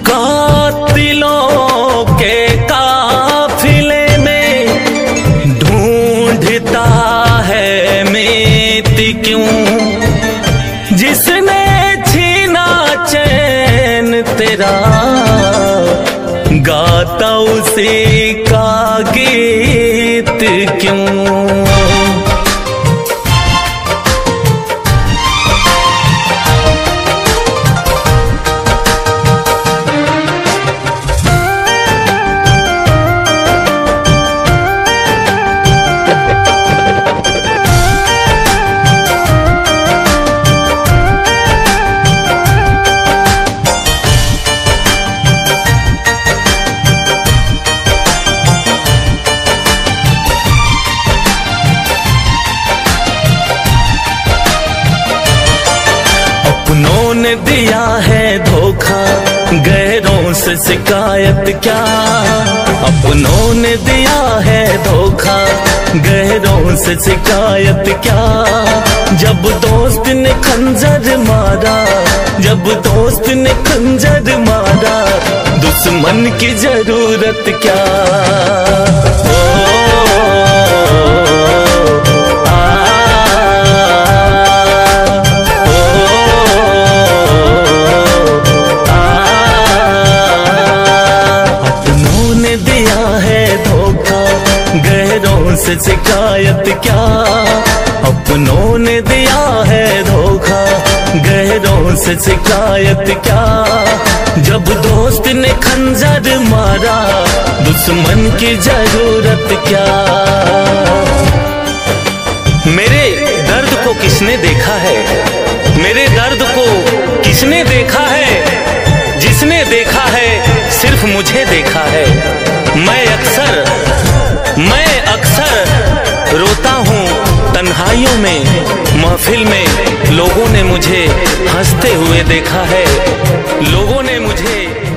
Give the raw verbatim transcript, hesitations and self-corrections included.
कातिलों के काफिले में ढूंढता है मीत क्यों, जिसने छीना चैन तेरा गाता उसी का गीत क्यों। अपनों ने दिया है धोखा, गैरों से शिकायत क्या। अपनों ने दिया है धोखा, गैरों से शिकायत क्या। जब दोस्त ने खंजर मारा, जब दोस्त ने खंजर मारा, दुश्मन की जरूरत क्या। ओ, से शिकायत क्या। अपनों ने दिया है धोखा, गैरों से शिकायत क्या। जब दोस्त ने खंजर मारा, दुश्मन की जरूरत क्या। मेरे दर्द को किसने देखा है, मेरे दर्द को किसने देखा है। जिसने देखा है सिर्फ मुझे देखा है। मैं अक्सर मैं अक्सर रोता हूँ तन्हाइयों में, महफिल में लोगों ने मुझे हंसते हुए देखा है, लोगों ने मुझे